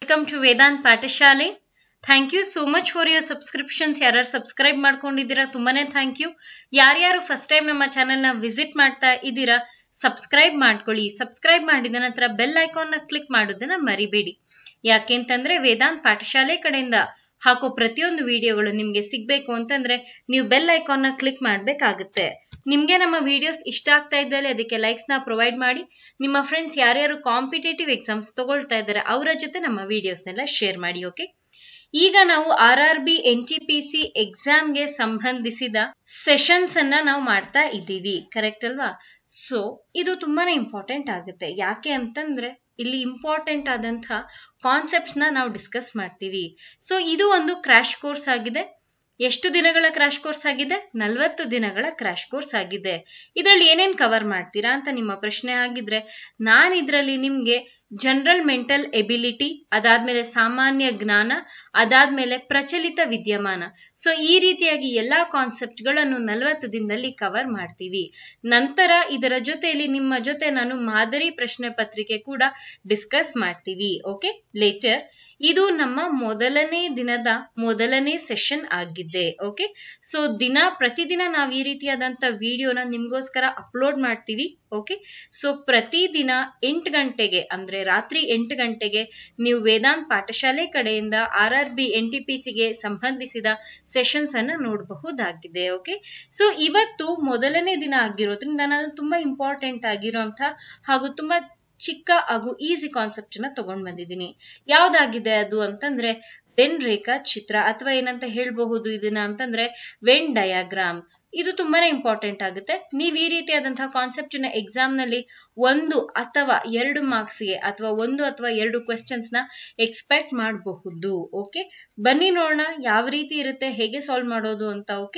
Welcome to Vedant Patashale. Thank you so much for your subscriptions. ಯಾರು subscribe ಮಾಡ್ಕೊಂಡಿದ್ದೀರಾ ತುಂಬಾನೇ thank you. ಯಾರ್ಯಾರು first time ನಮ್ಮ channel ನ ವಿಸಿಟ್ ಮಾಡ್ತಾ ಇದ್ದೀರಾ ಸಬ್ಸ್ಕ್ರೈಬ್ ಮಾಡ್ಕೊಳ್ಳಿ. ಸಬ್ಸ್ಕ್ರೈಬ್ ಮಾಡಿದ ನಂತರ ಬೆಲ್ ಐಕಾನ್ ನ ಕ್ಲಿಕ್ ಮಾಡೋದನ್ನ ಮರಿಬೇಡಿ. ಯಾಕೆಂತಂದ್ರೆ ವೇದಾಂತ್ ಪಾಠಶಾಲೆ ಕಡೆಯಿಂದ ಹಾಕೋ ಪ್ರತಿಯೊಂದು ವಿಡಿಯೋಗಳು ನಿಮ್ಗೆ ಸಿಗ್ಬೇಕು ಅಂತಂದ್ರೆ ನೀವು ಬೆಲ್ ಐಕಾನ್ ನ ಕ್ಲಿಕ್ ಮಾಡ್ಬೇಕಾಗುತ್ತೆ. ನಿಮ್ಗೆ ನಮ್ಮ ವಿಡಿಯೋಸ್ ಇಷ್ಟ ಆಗ್ತಾ ಇದ್ದಲ್ಲಿ ಅದಕ್ಕೆ ಲೈಕ್ಸ್ ನ ಪ್ರೊವೈಡ್ ಮಾಡಿ. ನಿಮ್ಮ ಫ್ರೆಂಡ್ಸ್ ಯಾರ್ಯಾರು ಕಾಂಪಿಟೇಟಿವ್ ಎಕ್ಸಾಮ್ಸ್ ತಗೊಳ್ತಾ ಇದ್ದಾರೆ ಅವರ ಜೊತೆ ನಮ್ಮ ವಿಡಿಯೋಸ್ನೆಲ್ಲ ಶೇರ್ ಮಾಡಿ. ಓಕೆ, ಈಗ ನಾವು RRB NTPC ಎಕ್ಸಾಮ್ಗೆ ಸಂಬಂಧಿಸಿದ ಸೆಷನ್ಸ್ ಅನ್ನ ನಾವು ಮಾಡ್ತಾ ಇದ್ದೀವಿ, ಕರೆಕ್ಟ್ ಅಲ್ವಾ? ಸೊ ಇದು ತುಂಬಾನೇ ಇಂಪಾರ್ಟೆಂಟ್ ಆಗುತ್ತೆ. ಯಾಕೆ ಅಂತಂದ್ರೆ ಇಲ್ಲಿ ಇಂಪಾರ್ಟೆಂಟ್ ಆದಂತ ಕಾನ್ಸೆಪ್ಟ್ಸ್ ನಾವು ಡಿಸ್ಕಸ್ ಮಾಡ್ತೀವಿ. ಸೊ ಇದು ಒಂದು ಕ್ರಾಶ್ ಕೋರ್ಸ್ ಆಗಿದೆ. ಎಷ್ಟು ದಿನಗಳ ಕ್ರಾಶ್ ಕೋರ್ಸ್ ಆಗಿದೆ? 40 ದಿನಗಳ ಕ್ರಾಶ್ ಕೋರ್ಸ್ ಆಗಿದೆ. ಇದರಲ್ಲಿ ಏನೇನ್ ಕವರ್ ಮಾಡ್ತೀರಾ ಅಂತ ನಿಮ್ಮ ಪ್ರಶ್ನೆ ಆಗಿದ್ರೆ, ನಾನು ಇದರಲ್ಲಿ ನಿಮ್ಗೆ ಜನರಲ್ ಮೆಂಟಲ್ ಎಬಿಲಿಟಿ, ಅದಾದ್ಮೇಲೆ ಸಾಮಾನ್ಯ ಜ್ಞಾನ, ಅದಾದ್ಮೇಲೆ ಪ್ರಚಲಿತ ವಿದ್ಯಮಾನ, ಸೊ ಈ ರೀತಿಯಾಗಿ ಎಲ್ಲಾ ಕಾನ್ಸೆಪ್ಟ್ ಗಳನ್ನು 40 ದಿನದಲ್ಲಿ ಕವರ್ ಮಾಡ್ತೀವಿ. ನಂತರ ಇದರ ಜೊತೆಯಲ್ಲಿ ನಿಮ್ಮ ಜೊತೆ ನಾನು ಮಾದರಿ ಪ್ರಶ್ನೆ ಪತ್ರಿಕೆ ಕೂಡ ಡಿಸ್ಕಸ್ ಮಾಡ್ತೀವಿ. ಓಕೆ, ಲೇಟರ್ ಇದು ನಮ್ಮ ಮೊದಲನೇ ದಿನದ ಮೊದಲನೇ ಸೆಷನ್ ಆಗಿದೆ. ಓಕೆ, ಸೊ ಪ್ರತಿದಿನ ನಾವು ಈ ರೀತಿಯಾದಂತ ವಿಡಿಯೋನ ನಿಮ್ಗೋಸ್ಕರ ಅಪ್ಲೋಡ್ ಮಾಡ್ತೀವಿ. ಓಕೆ, ಸೊ ಪ್ರತಿದಿನ 8 ಗಂಟೆಗೆ ಅಂದ್ರೆ ರಾತ್ರಿ 8 ಗಂಟೆಗೆ ನೀವು ವೇದಾಂತ್ ಪಾಠಶಾಲೆ ಕಡೆಯಿಂದ RRB NTPCಗೆ ಸಂಬಂಧಿಸಿದ ಸೆಷನ್ಸ್ ಅನ್ನ ನೋಡಬಹುದಾಗಿದೆ. ಓಕೆ, ಸೊ ಇವತ್ತು ಮೊದಲನೇ ದಿನ ಆಗಿರೋದ್ರಿಂದ ನಾನು ತುಂಬಾ ಇಂಪಾರ್ಟೆಂಟ್ ಆಗಿರುವಂತ ಹಾಗೂ ತುಂಬಾ ಚಿಕ್ಕ ಹಾಗೂ ಈಸಿ ಕಾನ್ಸೆಪ್ಟ್ ನ ತಗೊಂಡ್ ಬಂದಿದ್ದೀನಿ. ಯಾವ್ದಾಗಿದೆ ಅದು ಅಂತಂದ್ರೆ ವೆನ್ ರೇಖಾ ಚಿತ್ರ, ಅಥವಾ ಏನಂತ ಹೇಳ್ಬಹುದು ಇದನ್ನ ಅಂತಂದ್ರೆ ವೆನ್ ಡಯಾಗ್ರಾಮ್. ಇದು ತುಂಬಾನೇ ಇಂಪಾರ್ಟೆಂಟ್ ಆಗುತ್ತೆ. ನೀವ್ ಈ ರೀತಿಯಾದಂತಹ ಕಾನ್ಸೆಪ್ಟ್ ನ ಎಕ್ಸಾಮ್ ನಲ್ಲಿ 1 ಅಥವಾ 2 ಮಾರ್ಕ್ಸ್ಗೆ ಅಥವಾ 1 ಅಥವಾ 2 ಕ್ವೆಶ್ಚನ್ಸ್ ನ ಎಕ್ಸ್ಪೆಕ್ಟ್ ಮಾಡಬಹುದು. ಓಕೆ, ಬನ್ನಿ ನೋಡೋಣ ಯಾವ ರೀತಿ ಇರುತ್ತೆ, ಹೇಗೆ ಸಾಲ್ವ್ ಮಾಡೋದು ಅಂತ. ಓಕೆ,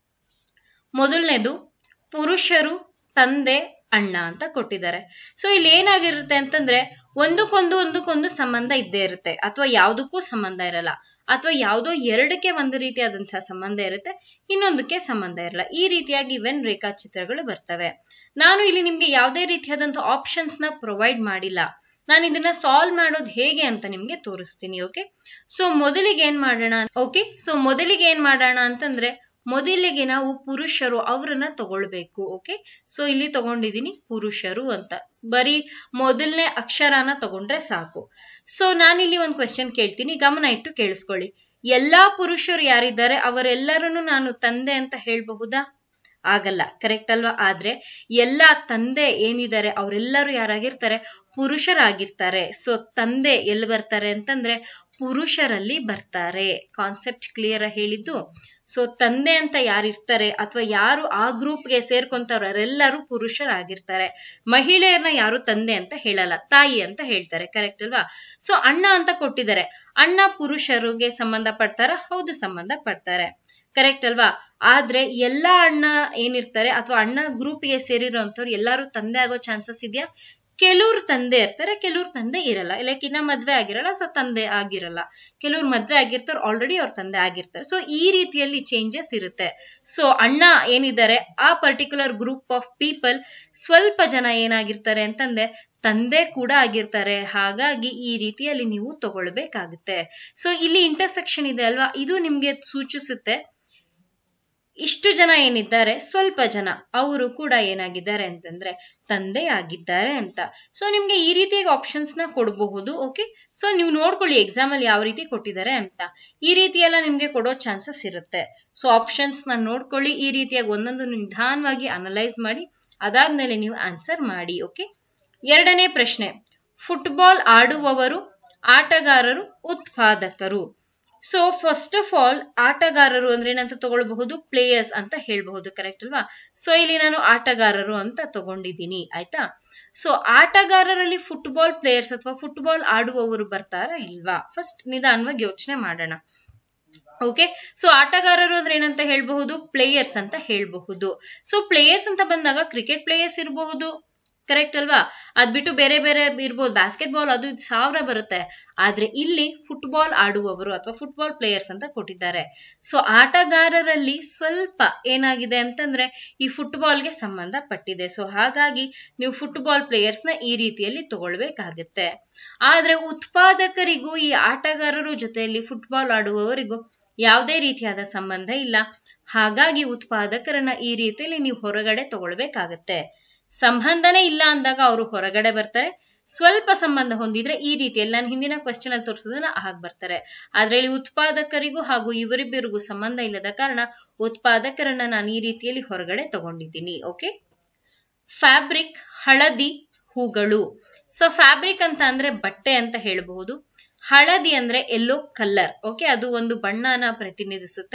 ಮೊದಲನೇದು ಪುರುಷರು, ತಂದೆ, ಅಣ್ಣ ಅಂತ ಕೊಟ್ಟಿದ್ದಾರೆ. ಸೊ ಇಲ್ಲಿ ಏನಾಗಿರುತ್ತೆ ಅಂತಂದ್ರೆ ಒಂದಕ್ಕೊಂದು ಸಂಬಂಧ ಇದ್ದೇ ಇರುತ್ತೆ, ಅಥವಾ ಯಾವುದಕ್ಕೂ ಸಂಬಂಧ ಇರಲ್ಲ, ಅಥವಾ ಯಾವುದೋ ಎರಡಕ್ಕೆ ಒಂದು ರೀತಿಯಾದಂತಹ ಸಂಬಂಧ ಇರುತ್ತೆ, ಇನ್ನೊಂದಕ್ಕೆ ಸಂಬಂಧ ಇರಲ್ಲ. ಈ ರೀತಿಯಾಗಿ ವೆನ್ ರೇಖಾಚಿತ್ರಗಳು ಬರ್ತವೆ. ನಾನು ಇಲ್ಲಿ ನಿಮ್ಗೆ ಯಾವುದೇ ರೀತಿಯಾದಂತಹ ಆಪ್ಷನ್ಸ್ ನ ಪ್ರೊವೈಡ್ ಮಾಡಿಲ್ಲ. ನಾನು ಇದನ್ನ ಸಾಲ್ವ್ ಮಾಡೋದು ಹೇಗೆ ಅಂತ ನಿಮ್ಗೆ ತೋರಿಸ್ತೀನಿ. ಓಕೆ, ಸೊ ಮೊದಲಿಗೆ ಏನ್ ಮಾಡೋಣ ಅಂತಂದ್ರೆ ಮೊದಲಿಗೆ ನಾವು ಪುರುಷರು ಅವರನ್ನ ತಗೊಳ್ಬೇಕು. ಓಕೆ, ಸೊ ಇಲ್ಲಿ ತಗೊಂಡಿದೀನಿ ಪುರುಷರು ಅಂತ, ಬರೀ ಮೊದಲನೇ ಅಕ್ಷರನ ತಗೊಂಡ್ರೆ ಸಾಕು. ಸೊ ನಾನಿಲ್ಲಿ ಒಂದು ಕ್ವೆಶ್ಚನ್ ಕೇಳ್ತೀನಿ, ಗಮನ ಇಟ್ಟು ಕೇಳಿಸ್ಕೊಳ್ಳಿ. ಎಲ್ಲಾ ಪುರುಷರು ಯಾರಿದ್ದಾರೆ ಅವರೆಲ್ಲರನ್ನು ನಾನು ತಂದೆ ಅಂತ ಹೇಳ್ಬಹುದಾ? ಆಗಲ್ಲ, ಕರೆಕ್ಟ್ ಅಲ್ವಾ? ಆದ್ರೆ ಎಲ್ಲಾ ತಂದೆ ಏನಿದ್ದಾರೆ ಅವರೆಲ್ಲರೂ ಯಾರಾಗಿರ್ತಾರೆ? ಪುರುಷರಾಗಿರ್ತಾರೆ. ಸೊ ತಂದೆ ಎಲ್ಲಿ ಬರ್ತಾರೆ ಅಂತಂದ್ರೆ ಪುರುಷರಲ್ಲಿ ಬರ್ತಾರೆ. ಕಾನ್ಸೆಪ್ಟ್ ಕ್ಲಿಯರ್ ಹೇಳಿದ್ದು. ಸೊ ತಂದೆ ಅಂತ ಯಾರಿರ್ತಾರೆ ಅಥವಾ ಯಾರು ಆ ಗ್ರೂಪ್ಗೆ ಸೇರ್ಕೊಂತವ್ರೆಲ್ಲರೂ ಪುರುಷರಾಗಿರ್ತಾರೆ. ಮಹಿಳೆಯರನ್ನ ಯಾರು ತಂದೆ ಅಂತ ಹೇಳಲ್ಲ, ತಾಯಿ ಅಂತ ಹೇಳ್ತಾರೆ, ಕರೆಕ್ಟ್ ಅಲ್ವಾ? ಸೊ ಅಣ್ಣ ಅಂತ ಕೊಟ್ಟಿದ್ದಾರೆ. ಅಣ್ಣ ಪುರುಷರಿಗೆ ಸಂಬಂಧ ಪಡ್ತಾರ? ಹೌದು, ಸಂಬಂಧ ಪಡ್ತಾರೆ, ಕರೆಕ್ಟ್ ಅಲ್ವಾ? ಆದ್ರೆ ಎಲ್ಲಾ ಅಣ್ಣ ಏನಿರ್ತಾರೆ ಅಥವಾ ಅಣ್ಣ ಗ್ರೂಪ್ಗೆ ಸೇರಿರೋಂಥವ್ರು ಎಲ್ಲಾರು ತಂದೆ ಆಗೋ ಚಾನ್ಸಸ್ ಇದೆಯಾ? ಕೆಲವ್ರು ತಂದೆ ಇರ್ತಾರೆ, ಕೆಲವ್ರು ತಂದೆ ಇರಲ್ಲ. ಲೈಕ್ ಇನ್ನ ಮದ್ವೆ ಆಗಿರಲ್ಲ, ಸೊ ತಂದೆ ಆಗಿರಲ್ಲ. ಕೆಲವ್ರು ಮದ್ವೆ ಆಗಿರ್ತಾರೆ, ಆಲ್ರೆಡಿ ಅವ್ರ ತಂದೆ ಆಗಿರ್ತಾರೆ. ಸೊ ಈ ರೀತಿಯಲ್ಲಿ ಚೇಂಜಸ್ ಇರುತ್ತೆ. ಸೊ ಅಣ್ಣ ಏನಿದ್ದಾರೆ ಆ ಪರ್ಟಿಕ್ಯುಲರ್ ಗ್ರೂಪ್ ಆಫ್ ಪೀಪಲ್ ಸ್ವಲ್ಪ ಜನ ಏನಾಗಿರ್ತಾರೆ ಅಂತಂದ್ರೆ ತಂದೆ ಕೂಡ ಆಗಿರ್ತಾರೆ. ಹಾಗಾಗಿ ಈ ರೀತಿಯಲ್ಲಿ ನೀವು ತಗೊಳ್ಬೇಕಾಗುತ್ತೆ. ಸೊ ಇಲ್ಲಿ ಇಂಟರ್ಸೆಕ್ಷನ್ ಇದೆ ಅಲ್ವಾ, ಇದು ನಿಮ್ಗೆ ಸೂಚಿಸುತ್ತೆ ಇಷ್ಟು ಜನ ಏನಿದ್ದಾರೆ ಸ್ವಲ್ಪ ಜನ ಅವರು ಕೂಡ ಏನಾಗಿದ್ದಾರೆ ಅಂತಂದ್ರೆ ತಂದೆ ಆಗಿದ್ದಾರೆ ಅಂತ. ಸೊ ನಿಮ್ಗೆ ಈ ರೀತಿಯಾಗಿ ಆಪ್ಷನ್ಸ್ ನ ಕೊಡಬಹುದು. ಓಕೆ, ಸೊ ನೀವು ನೋಡ್ಕೊಳ್ಳಿ ಎಕ್ಸಾಮ್ ಅಲ್ಲಿ ಯಾವ ರೀತಿ ಕೊಟ್ಟಿದ್ದಾರೆ ಅಂತ. ಈ ರೀತಿ ಎಲ್ಲ ನಿಮ್ಗೆ ಕೊಡೋ ಚಾನ್ಸಸ್ ಇರುತ್ತೆ. ಸೊ ಆಪ್ಷನ್ಸ್ ನ ನೋಡ್ಕೊಳ್ಳಿ, ಈ ರೀತಿಯಾಗಿ ಒಂದೊಂದು ನಿಧಾನವಾಗಿ ಅನಲೈಸ್ ಮಾಡಿ, ಅದಾದ್ಮೇಲೆ ನೀವು ಆನ್ಸರ್ ಮಾಡಿ. ಓಕೆ, ಎರಡನೇ ಪ್ರಶ್ನೆ, ಫುಟ್ಬಾಲ್ ಆಡುವವರು, ಆಟಗಾರರು, ಉತ್ಪಾದಕರು. ಸೊ ಫಸ್ಟ್ ಆಫ್ ಆಲ್ ಆಟಗಾರರು ಅಂದ್ರೆ ಏನಂತ ತಗೊಳ್ಬಹುದು? ಪ್ಲೇಯರ್ಸ್ ಅಂತ ಹೇಳ್ಬಹುದು, ಕರೆಕ್ಟ್ ಅಲ್ವಾ? ಸೊ ಇಲ್ಲಿ ನಾನು ಆಟಗಾರರು ಅಂತ ತಗೊಂಡಿದ್ದೀನಿ, ಆಯ್ತಾ? ಸೊ ಆಟಗಾರರಲ್ಲಿ ಫುಟ್ಬಾಲ್ ಪ್ಲೇಯರ್ಸ್ ಅಥವಾ ಫುಟ್ಬಾಲ್ ಆಡುವವರು ಬರ್ತಾರಾ ಇಲ್ವಾ? ಫಸ್ಟ್ ನಿಧಾನವಾಗಿ ಯೋಚನೆ ಮಾಡೋಣ. ಓಕೆ, ಸೊ ಆಟಗಾರರು ಅಂದ್ರೆ ಏನಂತ ಹೇಳ್ಬಹುದು? ಪ್ಲೇಯರ್ಸ್ ಅಂತ ಹೇಳ್ಬಹುದು. ಸೊ ಪ್ಲೇಯರ್ಸ್ ಅಂತ ಬಂದಾಗ ಕ್ರಿಕೆಟ್ ಪ್ಲೇಯರ್ಸ್ ಇರಬಹುದು, ಕರೆಕ್ಟ್ ಅಲ್ವಾ? ಅದ್ ಬಿಟ್ಟು ಬೇರೆ ಬೇರೆ ಇರ್ಬೋದು, ಬಾಸ್ಕೆಟ್ ಬಾಲ್ ಅದು 1000 ಬರುತ್ತೆ. ಆದ್ರೆ ಇಲ್ಲಿ ಫುಟ್ಬಾಲ್ ಆಡುವವರು ಅಥವಾ ಫುಟ್ಬಾಲ್ ಪ್ಲೇಯರ್ಸ್ ಅಂತ ಕೊಟ್ಟಿದ್ದಾರೆ. ಸೊ ಆಟಗಾರರಲ್ಲಿ ಸ್ವಲ್ಪ ಏನಾಗಿದೆ ಅಂತಂದ್ರೆ ಈ ಫುಟ್ಬಾಲ್ಗೆ ಸಂಬಂಧ ಪಟ್ಟಿದೆ. ಸೊ ಹಾಗಾಗಿ ನೀವು ಫುಟ್ಬಾಲ್ ಪ್ಲೇಯರ್ಸ್ ನ ಈ ರೀತಿಯಲ್ಲಿ ತಗೊಳ್ಬೇಕಾಗತ್ತೆ. ಆದ್ರೆ ಉತ್ಪಾದಕರಿಗೂ ಈ ಆಟಗಾರರು ಜೊತೆಯಲ್ಲಿ ಫುಟ್ಬಾಲ್ ಆಡುವವರಿಗೂ ಯಾವುದೇ ರೀತಿಯಾದ ಸಂಬಂಧ ಇಲ್ಲ. ಹಾಗಾಗಿ ಉತ್ಪಾದಕರನ್ನ ಈ ರೀತಿಯಲ್ಲಿ ನೀವು ಹೊರಗಡೆ ತಗೊಳ್ಬೇಕಾಗತ್ತೆ. ಸಂಬಂಧನೇ ಇಲ್ಲ ಅಂದಾಗ ಅವರು ಹೊರಗಡೆ ಬರ್ತಾರೆ. ಸ್ವಲ್ಪ ಸಂಬಂಧ ಹೊಂದಿದ್ರೆ ಈ ರೀತಿಯಲ್ಲಿ ನಾನು ಹಿಂದಿನ ಕ್ವೆಶ್ಚನ್ ಅಲ್ಲಿ ತೋರಿಸೋದನ್ನ ಹಾಗೆ ಬರ್ತಾರೆ. ಆದ್ರೆ ಇಲ್ಲಿ ಉತ್ಪಾದಕರಿಗೂ ಹಾಗೂ ಇವರಿಬ್ಬರಿಗೂ ಸಂಬಂಧ ಇಲ್ಲದ ಕಾರಣ ಉತ್ಪಾದಕರನ್ನ ನಾನು ಈ ರೀತಿಯಲ್ಲಿ ಹೊರಗಡೆ ತಗೊಂಡಿದ್ದೀನಿ. ಓಕೆ. ಫ್ಯಾಬ್ರಿಕ್, ಹಳದಿ, ಹೂಗಳು. ಸೊ ಫ್ಯಾಬ್ರಿಕ್ ಅಂತ ಅಂದ್ರೆ ಬಟ್ಟೆ ಅಂತ ಹೇಳಬಹುದು. ಹಳದಿ ಅಂದ್ರೆ ಯೆಲ್ಲೋ ಕಲರ್. ಓಕೆ, ಅದು ಒಂದು ಬಣ್ಣನ ಪ್ರತಿನಿಧಿಸುತ್ತೆ.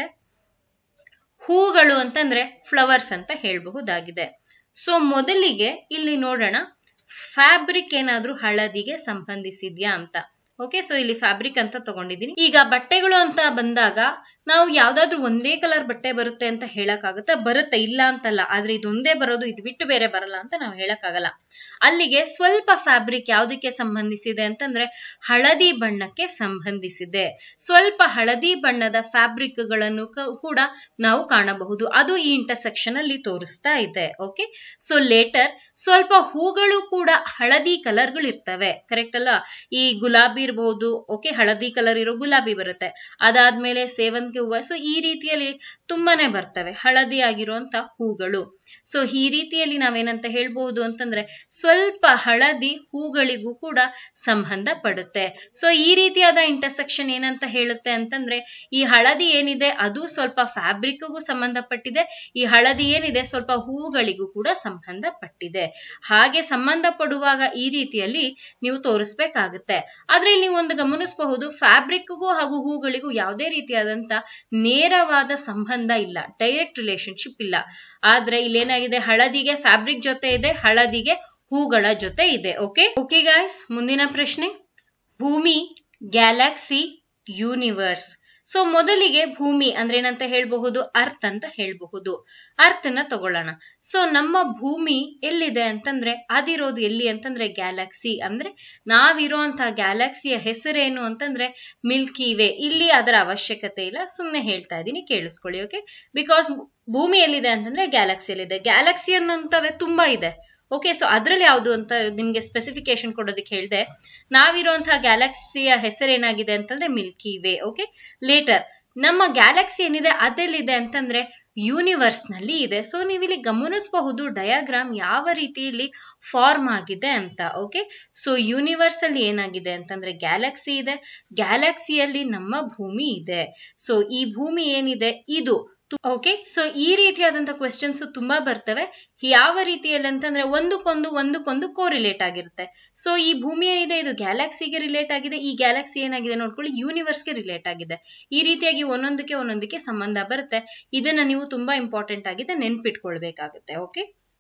ಹೂಗಳು ಅಂತಂದ್ರೆ ಫ್ಲವರ್ಸ್ ಅಂತ ಹೇಳಬಹುದಾಗಿದೆ. ಸೊ ಮೊದಲಿಗೆ ಇಲ್ಲಿ ನೋಡೋಣ, ಫ್ಯಾಬ್ರಿಕ್ ಏನಾದ್ರೂ ಹಳದಿಗೆ ಸಂಬಂಧಿಸಿದ್ಯಾ ಅಂತ. ಓಕೆ, ಸೊ ಇಲ್ಲಿ ಫ್ಯಾಬ್ರಿಕ್ ಅಂತ ತಗೊಂಡಿದ್ದೀನಿ. ಈಗ ಬಟ್ಟೆಗಳು ಅಂತ ಬಂದಾಗ ನಾವು ಯಾವ್ದಾದ್ರು ಒಂದೇ ಕಲರ್ ಬಟ್ಟೆ ಬರುತ್ತೆ ಅಂತ ಹೇಳಕ್ಕಾಗತ್ತಾ? ಬರುತ್ತೆ, ಇಲ್ಲ ಅಂತಲ್ಲ. ಆದ್ರೆ ಇದೊಂದೇ ಬರೋದು, ಇದು ಬಿಟ್ಟು ಬೇರೆ ಬರಲ್ಲ ಅಂತ ನಾವು ಹೇಳಕ್ಕಾಗಲ್ಲ. ಅಲ್ಲಿಗೆ ಸ್ವಲ್ಪ ಫ್ಯಾಬ್ರಿಕ್ ಯಾವ್ದಕ್ಕೆ ಸಂಬಂಧಿಸಿದೆ ಅಂತಂದ್ರೆ ಹಳದಿ ಬಣ್ಣಕ್ಕೆ ಸಂಬಂಧಿಸಿದೆ. ಸ್ವಲ್ಪ ಹಳದಿ ಬಣ್ಣದ ಫ್ಯಾಬ್ರಿಕ್ ಗಳನ್ನು ಕೂಡ ನಾವು ಕಾಣಬಹುದು. ಅದು ಈ ಇಂಟರ್ಸೆಕ್ಷನ್ ಅಲ್ಲಿ ತೋರಿಸ್ತಾ ಇದೆ. ಓಕೆ, ಸೊ ಲೇಟರ್ ಸ್ವಲ್ಪ ಹೂಗಳು ಕೂಡ ಹಳದಿ ಕಲರ್ಗಳು ಇರ್ತವೆ. ಕರೆಕ್ಟ್ ಅಲ್ಲ? ಈ ಗುಲಾಬಿ ಇರಬಹುದು. ಓಕೆ, ಹಳದಿ ಕಲರ್ ಇರೋ ಗುಲಾಬಿ ಬರುತ್ತೆ. ಅದಾದ್ಮೇಲೆ ಸೇವಂತಿಗೆ ಹೂವು. ಸೊ ಈ ರೀತಿಯಲ್ಲಿ ತುಂಬಾನೇ ಬರ್ತವೆ ಹಳದಿ ಆಗಿರುವಂತ ಹೂಗಳು. ಸೊ ಈ ರೀತಿಯಲ್ಲಿ ನಾವೇನಂತ ಹೇಳ್ಬಹುದು ಅಂತಂದ್ರೆ ಸ್ವಲ್ಪ ಹಳದಿ ಹೂಗಳಿಗೂ ಕೂಡ ಸಂಬಂಧ ಪಡುತ್ತೆ. ಸೊ ಈ ರೀತಿಯಾದ ಇಂಟರ್ಸೆಕ್ಷನ್ ಏನಂತ ಹೇಳುತ್ತೆ ಅಂತಂದ್ರೆ ಈ ಹಳದಿ ಏನಿದೆ ಅದು ಸ್ವಲ್ಪ ಫ್ಯಾಬ್ರಿಕ್ಗೂ ಸಂಬಂಧಪಟ್ಟಿದೆ. ಈ ಹಳದಿ ಏನಿದೆ ಸ್ವಲ್ಪ ಹೂಗಳಿಗೂ ಕೂಡ ಸಂಬಂಧ ಪಟ್ಟಿದೆ. ಹಾಗೆ ಸಂಬಂಧ ಪಡುವಾಗ ಈ ರೀತಿಯಲ್ಲಿ ನೀವು ತೋರಿಸ್ಬೇಕಾಗುತ್ತೆ. ಆದ್ರೆ ಇಲ್ಲಿ ನೀವು ಒಂದು ಗಮನಿಸಬಹುದು, ಫ್ಯಾಬ್ರಿಕ್ಗೂ ಹಾಗೂ ಹೂಗಳಿಗೂ ಯಾವುದೇ ರೀತಿಯಾದಂತ ನೇರವಾದ ಸಂಬಂಧ ಇಲ್ಲ, ಡೈರೆಕ್ಟ್ ರಿಲೇಶನ್ಶಿಪ್ ಇಲ್ಲ. ಆದ್ರೆ ಇಲ್ಲೇನಾಗಿದೆ, ಹಳದಿಗೆ ಫ್ಯಾಬ್ರಿಕ್ ಜೊತೆ ಇದೆ, ಹಳದಿಗೆ ಹೂಗಳ ಜೊತೆ ಇದೆ. ಓಕೆ ಗಾಯ್ಸ್, ಮುಂದಿನ ಪ್ರಶ್ನೆ, ಭೂಮಿ, ಗ್ಯಾಲಕ್ಸಿ, ಯೂನಿವರ್ಸ್. ಸೊ ಮೊದಲಿಗೆ ಭೂಮಿ ಅಂದ್ರೆ ಏನಂತ ಹೇಳ್ಬಹುದು, ಅರ್ತ್ ಅಂತ ಹೇಳ್ಬಹುದು. ಅರ್ತ್ ನ ತಗೊಳ್ಳೋಣ. ಸೊ ನಮ್ಮ ಭೂಮಿ ಎಲ್ಲಿದೆ ಅಂತಂದ್ರೆ ಅದಿರೋದು ಎಲ್ಲಿ ಅಂತಂದ್ರೆ ಗ್ಯಾಲಕ್ಸಿ. ಅಂದ್ರೆ ನಾವಿರುವಂತಹ ಗ್ಯಾಲಕ್ಸಿಯ ಹೆಸರೇನು ಅಂತಂದ್ರೆ ಮಿಲ್ಕಿ ವೇ. ಇಲ್ಲಿ ಅದರ ಅವಶ್ಯಕತೆ ಇಲ್ಲ, ಸುಮ್ನೆ ಹೇಳ್ತಾ ಇದ್ದೀನಿ, ಕೇಳಿಸ್ಕೊಳ್ಳಿ. ಓಕೆ, ಬಿಕಾಸ್ ಭೂಮಿ ಎಲ್ಲಿದೆ ಅಂತಂದ್ರೆ ಗ್ಯಾಲಕ್ಸಿಯಲ್ಲಿದೆ. ಗ್ಯಾಲಕ್ಸಿ ಅನ್ನೋಂಥವೇ ತುಂಬಾ ಇದೆ. ಓಕೆ, ಸೊ ಅದ್ರಲ್ಲಿ ಯಾವುದು ಅಂತ ನಿಮ್ಗೆ ಸ್ಪೆಸಿಫಿಕೇಶನ್ ಕೊಡೋದಕ್ಕೆ ಹೇಳಿದೆ. ನಾವಿರುವಂತಹ ಗ್ಯಾಲಕ್ಸಿಯ ಹೆಸರೇನಾಗಿದೆ ಅಂತಂದ್ರೆ ಮಿಲ್ಕಿ ವೇ. ಓಕೆ, ಲೇಟರ್ ನಮ್ಮ ಗ್ಯಾಲಕ್ಸಿ ಏನಿದೆ ಅದೆಲ್ಲಿದೆ ಅಂತಂದ್ರೆ ಯೂನಿವರ್ಸ್ ನಲ್ಲಿ ಇದೆ. ಸೊ ನೀವಿಲ್ಲಿ ಗಮನಿಸಬಹುದು ಡಯಾಗ್ರಾಮ್ ಯಾವ ರೀತಿಯಲ್ಲಿ ಫಾರ್ಮ್ ಆಗಿದೆ ಅಂತ. ಓಕೆ, ಸೊ ಯೂನಿವರ್ಸ್ ಅಲ್ಲಿ ಏನಾಗಿದೆ ಅಂತಂದ್ರೆ ಗ್ಯಾಲಕ್ಸಿ ಇದೆ, ಗ್ಯಾಲಕ್ಸಿಯಲ್ಲಿ ನಮ್ಮ ಭೂಮಿ ಇದೆ. ಸೊ ಈ ಭೂಮಿ ಏನಿದೆ ಇದು. ಓಕೆ, ಸೊ ಈ ರೀತಿಯಾದಂತ ಕ್ವೆಶ್ಚನ್ಸ್ ತುಂಬಾ ಬರ್ತವೆ. ಯಾವ ರೀತಿಯಲ್ಲಿ ಅಂತಂದ್ರೆ ಒಂದಕ್ಕೊಂದು ಕೋರಿಲೇಟ್ ಆಗಿರುತ್ತೆ. ಸೊ ಈ ಭೂಮಿ ಏನಿದೆ ಇದು ಗ್ಯಾಲಕ್ಸಿಗೆ ರಿಲೇಟ್ ಆಗಿದೆ, ಈ ಗ್ಯಾಲಕ್ಸಿ ಏನಾಗಿದೆ ನೋಡ್ಕೊಳ್ಳಿ ಯೂನಿವರ್ಸ್ಗೆ ರಿಲೇಟ್ ಆಗಿದೆ. ಈ ರೀತಿಯಾಗಿ ಒಂದೊಂದಕ್ಕೆ ಸಂಬಂಧ ಬರುತ್ತೆ. ಇದನ್ನ ನೀವು ತುಂಬಾ ಇಂಪಾರ್ಟೆಂಟ್ ಆಗಿದೆ ನೆನ್ಪಿಟ್ಕೊಳ್ಬೇಕಾಗುತ್ತೆ. ಓಕೆ,